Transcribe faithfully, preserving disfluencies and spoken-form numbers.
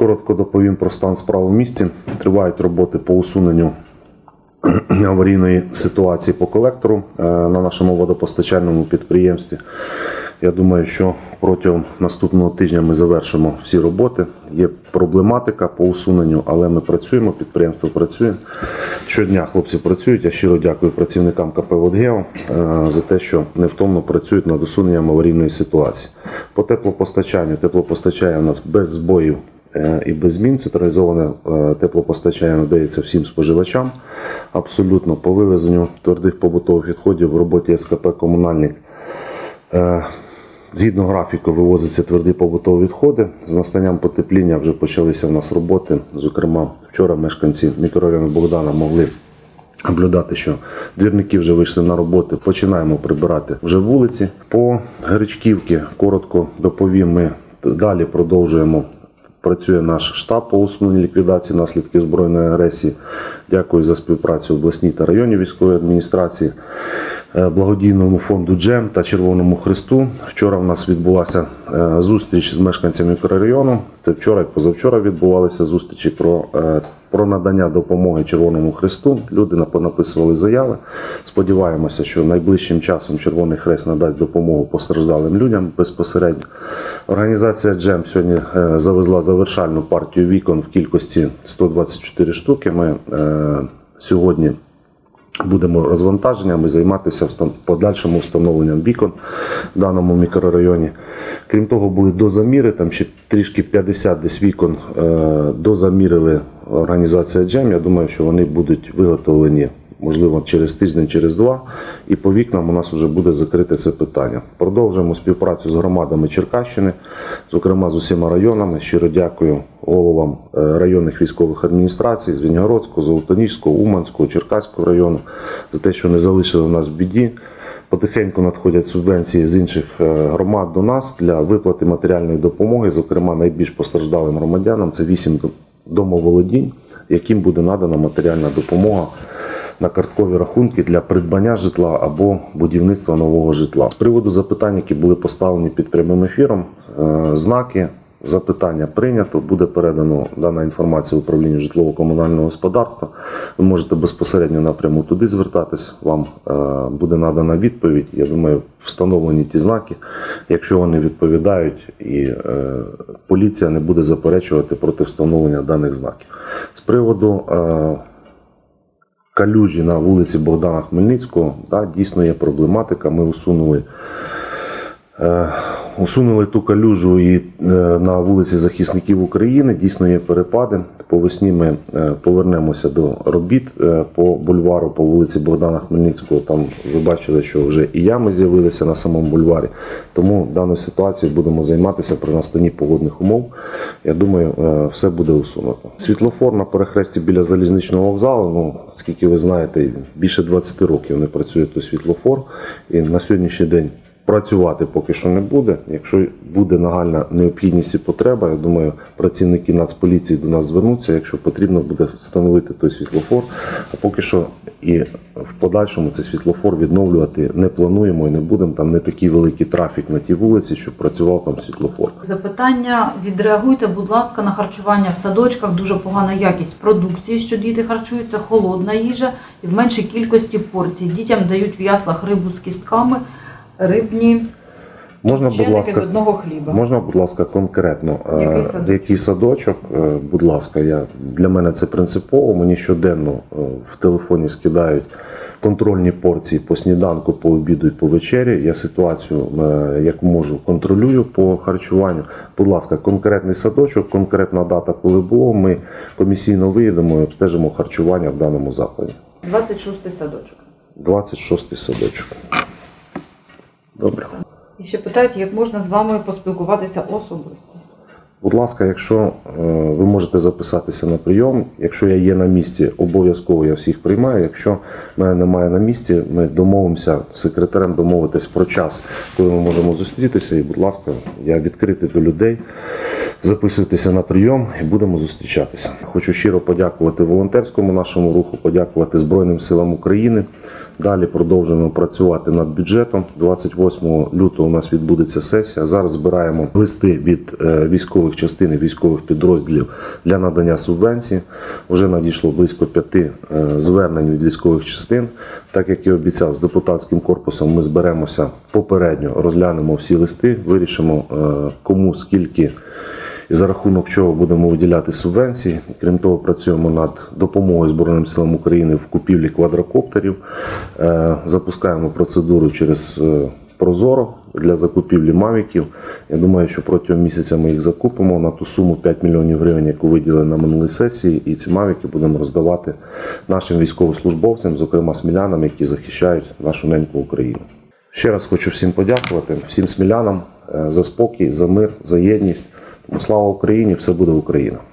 Коротко доповім про стан справ у місті. Тривають роботи по усуненню аварійної ситуації по колектору на нашому водопостачальному підприємстві. Я думаю, що протягом наступного тижня ми завершимо всі роботи. Є проблематика по усуненню, але ми працюємо, підприємство працює. Щодня хлопці працюють. Я щиро дякую працівникам ка пе «Водгео» за те, що невтомно працюють над усуненням аварійної ситуації. По теплопостачанню. Теплопостачання у нас без збоїв і без змін. Централізоване теплопостачання надається всім споживачам. Абсолютно по вивезенню твердих побутових відходів в роботі ес ка пе «Комунальник». Згідно графіку вивозяться тверді побутові відходи. З настанням потепління вже почалися в нас роботи. Зокрема, вчора мешканці мікрорайону Богдана могли наблюдати, що двірники вже вийшли на роботи. Починаємо прибирати вже вулиці. По Гречківці коротко доповім, ми далі продовжуємо. Працює наш штаб по усуненню ліквідації наслідків збройної агресії. Дякую за співпрацю обласній та районній військової адміністрації, благодійному фонду «Джем» та Червоному Хресту. Вчора в нас відбулася зустріч з мешканцями мікрорайону. Це вчора і позавчора відбувалися зустрічі про, про надання допомоги Червоному Хресту. Люди написували заяви. Сподіваємося, що найближчим часом Червоний Хрест надасть допомогу постраждалим людям безпосередньо. Організація «Джем» сьогодні завезла завершальну партію вікон в кількості сто двадцять чотири штуки. Ми сьогодні будемо розвантаженням і займатися подальшим встановленням вікон в даному мікрорайоні. Крім того, були дозаміри, там ще трішки п'ятдесят десь вікон дозамірили організація «Джем». Я думаю, що вони будуть виготовлені, можливо, через тиждень, через два, і по вікнам у нас вже буде закрите це питання. Продовжуємо співпрацю з громадами Черкащини, зокрема з усіма районами. Щиро дякую головам районних військових адміністрацій, Звенигородського, Золотоніжського, Уманського, Черкаського району за те, що не залишили нас в біді. Потихеньку надходять субвенції з інших громад до нас для виплати матеріальної допомоги, зокрема найбільш постраждалим громадянам. Це вісім домоволодінь, яким буде надана матеріальна допомога на карткові рахунки для придбання житла або будівництва нового житла. З приводу запитань, які були поставлені під прямим ефіром, знаки, запитання прийнято, буде передано дана інформація в управлінню житлово-комунального господарства. Ви можете безпосередньо напряму туди звертатись, вам буде надана відповідь. Я думаю, встановлені ті знаки, якщо вони відповідають, і поліція не буде заперечувати проти встановлення даних знаків. З приводу калюжі на вулиці Богдана Хмельницького, да, дійсно є проблематика. Ми усунули, е, усунули ту калюжу і е, на вулиці Захисників України. Дійсно є перепади. По весні ми е, повернемося до робіт е, по бульвару, по вулиці Богдана Хмельницького. Там ви бачили, що вже і ями з'явилися на самому бульварі. Тому даною ситуацією будемо займатися при настанні погодних умов. Я думаю, е, все буде усунуто. Світлофор на перехресті біля залізничного вокзалу, ну, скільки ви знаєте, більше двадцяти років не працює той світлофор. І на сьогоднішній день працювати поки що не буде. Якщо буде нагальна необхідність і потреба, я думаю, працівники Нацполіції до нас звернуться, якщо потрібно буде встановити той світлофор. А поки що і в подальшому цей світлофор відновлювати не плануємо і не будемо. Там не такий великий трафік на тій вулиці, щоб працював там світлофор. Запитання. Відреагуйте, будь ласка, на харчування в садочках. Дуже погана якість продукції, що діти харчуються, холодна їжа і в меншій кількості порцій. Дітям дають в яслах рибу з кістками, рибні можна, будь ласка, з одного хліба. Можна, будь ласка, конкретно, який садочок? Який садочок? Будь ласка, я, для мене це принципово. Мені щоденно в телефоні скидають контрольні порції по сніданку, по обіду і по вечері. Я ситуацію, як можу, контролюю по харчуванню. Будь ласка, конкретний садочок, конкретна дата, коли було, ми комісійно виїдемо і обстежимо харчування в даному закладі. двадцять шостий садочок. двадцять шостий садочок. Добре. І ще питають, як можна з вами поспілкуватися особисто. Будь ласка, якщо ви можете записатися на прийом, якщо я є на місці, обов'язково я всіх приймаю. Якщо мене немає на місці, ми домовимося з секретарем домовитись про час, коли ми можемо зустрітися. І, будь ласка, я відкритий до людей. Записуйтеся на прийом і будемо зустрічатися. Хочу щиро подякувати волонтерському нашому руху, подякувати Збройним силам України Далі продовжуємо працювати над бюджетом. двадцять восьмого лютого у нас відбудеться сесія. Зараз збираємо листи від е, військових частин і військових підрозділів для надання субвенцій. Вже надійшло близько п'яти е, звернень від військових частин. Так як і обіцяв, з депутатським корпусом ми зберемося попередньо, розглянемо всі листи, вирішимо, е, кому скільки і за рахунок чого будемо виділяти субвенції. Крім того, працюємо над допомогою Збройним силам України в купівлі квадрокоптерів. Е, Запускаємо процедуру через е, Прозоро для закупівлі мавіків. Я думаю, що протягом місяця ми їх закупимо на ту суму п'ять мільйонів гривень, яку виділили на минулій сесії. І ці мавіки будемо роздавати нашим військовослужбовцям, зокрема смілянам, які захищають нашу неньку Україну. Ще раз хочу всім подякувати, всім смілянам е, за спокій, за мир, за єдність. Слава Україні! Все буде Україна!